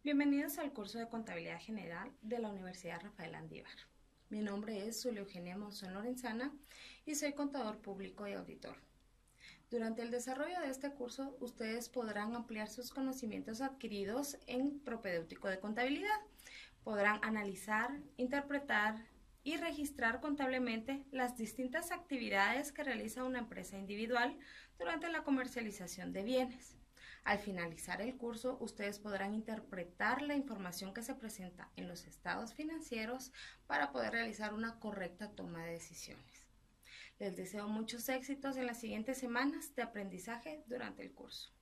Bienvenidos al curso de Contabilidad General de la Universidad Rafael Andívar. Mi nombre es Zulia Eugenia Monzón Lorenzana y soy contador público y auditor. Durante el desarrollo de este curso, ustedes podrán ampliar sus conocimientos adquiridos en propedéutico de contabilidad. Podrán analizar, interpretar y registrar contablemente las distintas actividades que realiza una empresa individual durante la comercialización de bienes. Al finalizar el curso, ustedes podrán interpretar la información que se presenta en los estados financieros para poder realizar una correcta toma de decisiones. Les deseo muchos éxitos en las siguientes semanas de aprendizaje durante el curso.